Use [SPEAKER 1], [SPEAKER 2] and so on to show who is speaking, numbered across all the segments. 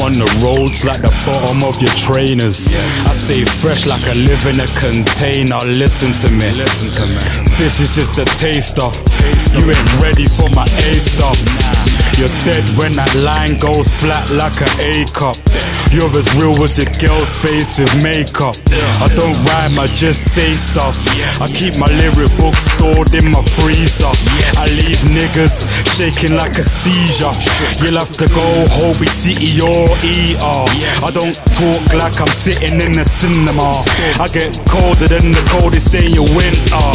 [SPEAKER 1] on the roads like the bottom of your trainers. I stay fresh like I live in a container. Listen to me, this is just a taster. You ain't ready for my A stuff. You're dead when that line goes flat like an A cup. You're as real as your girl's face with makeup. I don't rhyme, I just say stuff. I keep my lyric book stored in my freezer. I leave niggas shaking like a seizure. You'll have to go Hobie City or ER. I don't talk like I'm sitting in the cinema. I get colder than the coldest day in winter.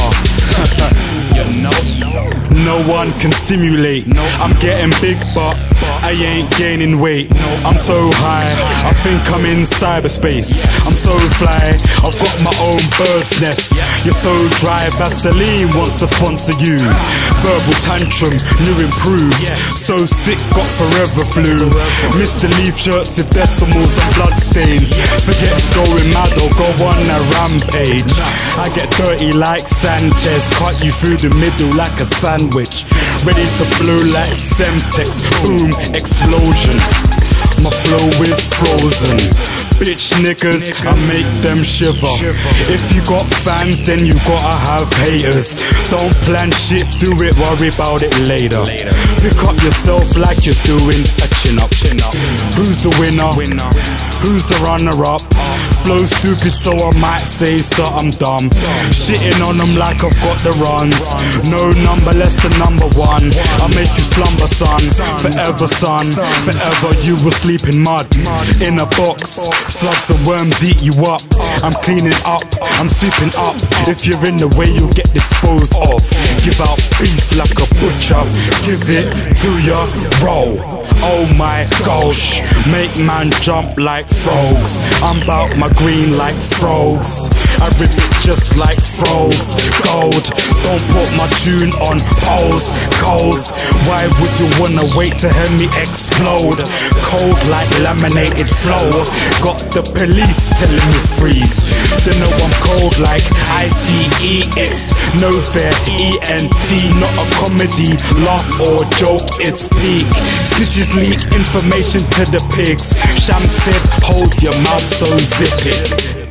[SPEAKER 1] No one can simulate. I'm getting big but I ain't gaining weight. I'm so high, I think I'm in cyberspace. I'm so fly, I've got my own bird's nest. You're so dry, Vaseline wants to sponsor you. Verbal tantrum, new improve. So sick, got forever flu. Mr. Leaf shirts with decimals and blood stains. Forget going mad or go on a rampage. I get dirty like Sanchez, cut you through the middle like a sandwich. Ready to blow like Semtex, boom, explosion. My flow is frozen. Bitch niggas, I make them shiver. If you got fans, then you gotta have haters. Don't plan shit, do it, worry about it later. Pick up yourself like you're doing a chin-up. Who's the winner? Who's the runner-up? Flow stupid, so I might say something dumb. Shitting on them like I've got the runs. No number less than number one. I'll make you slumber, son. Forever, son. Forever you will sleep in mud. In a box. Slugs and worms eat you up. I'm cleaning up, I'm sweeping up. If you're in the way, you'll get disposed of. Give out beef like a butcher. Give it to your roll. Oh my gosh, make man jump like frogs. I'm bout my green like frogs. I rip it just like frogs. Gold, don't put my tune on poles. Coals, why would you wanna wait to hear me explode? Cold like laminated flow. Got the police telling me freeze. They know I'm cold like ICE. It's no fair, ENT, not a comedy. Laugh or joke, it's peak. Snitches leak information to the pigs. Sham said hold your mouth, so zip it.